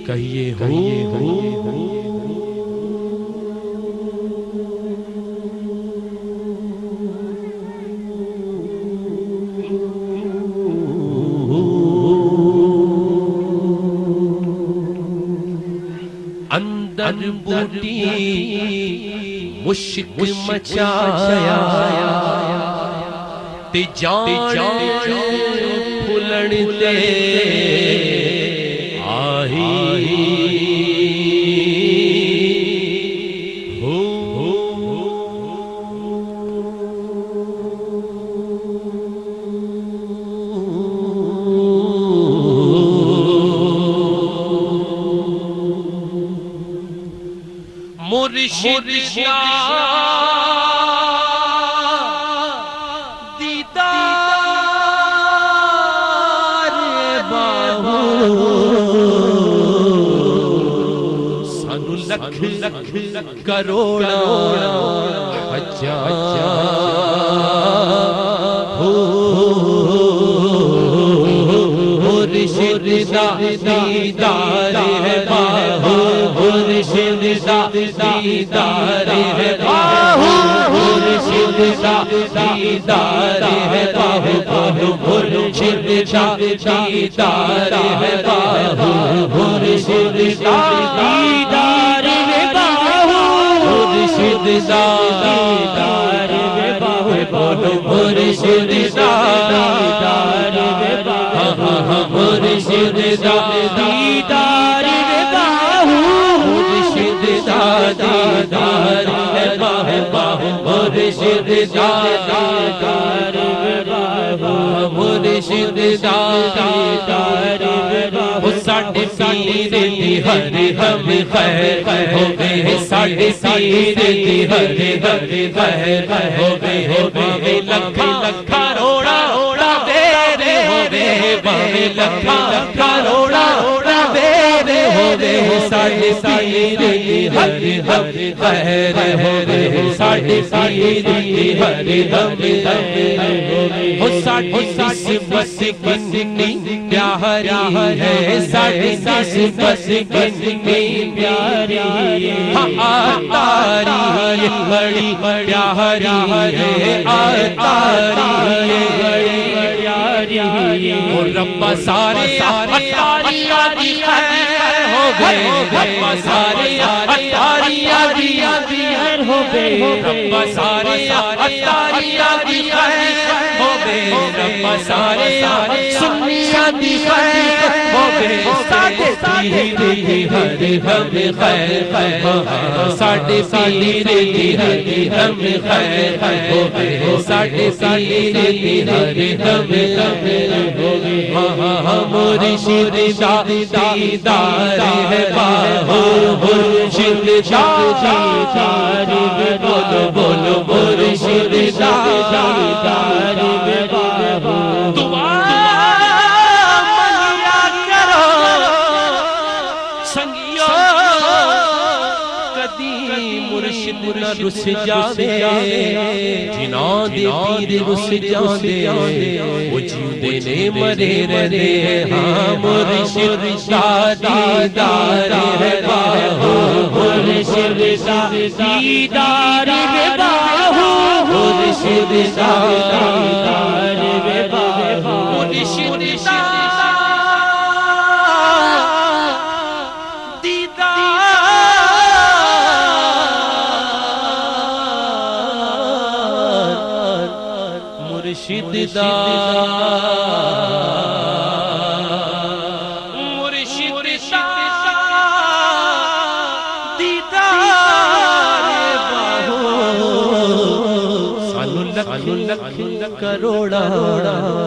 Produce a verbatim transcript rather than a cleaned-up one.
کہیے ہو اندر بوٹی مشک مچایا تے جان پھلن دے آئی مرشد شاہ دیدار باہو سانو لکھ لکھ کروڑا ہزار مرشد دیدار باہو مرشد دیدار ہے باہو مرشد دیدار ہے باہو باہو مرشد دیدار ہے باہو مرشد دیدار ہے باہو مرشد دیدار ہے باہو باہو مرشد دیدار ہے باہو مرشد دیدار ہے باہو مرشد دیدار ہے باہو باہو مرشد دیدار ہے باہو مرشد دیدار ہے باہو ساڈے پیر دی ہر ہم خیر ہو گئے ساڈے پیر دی ہر ہم خیر ہو گئے ہو گئے لکھا لکھا روڑا روڑا میرے ہو گئے باہے لکھا کروڑا میرے ہو گئے ساڈے پیر دی ہر ہم خیر ہو گئے ساڈے پیر دی ہر ہم خیر ہو گئے ہو ساڈے نسبت کتنی پیاری ہے ساڈے نسبت کتنی پیاری آتاری بڑی پیاری ہے آتاری بڑی پیاری اور رب سارے اتاریاں دی خیر ہو گئے رب سارے اتاریاں دی خیر ہو گئے رب سارے اتاریاں دی خیر ہو گئے رب سارے سنیاں دی خیر ہو گئے ساڈے پیر دی ہر ہم خیر ساڈے پیر دی ہر ہم خیر ہو گئے ساڈے پیر دی ہر ہم خیر ہو گئے مرشد دیدار ہے باہو مرشد دیدار ہے بولو بولو مرشد دیدار ہے باہو دعا منگیا کرو سنگیو کدی مرشد نہ رس جاوے جناں دے پیر رس جاندے وہ جیوندے نے مرے رہے ہاں مرشد دیدار ہے باہو مرشد دیدار ہے باہو مرشد دیدار ہے باہو مرشد مرشد مرشد دیدار باہو سانو لکھ لکھ کروڑا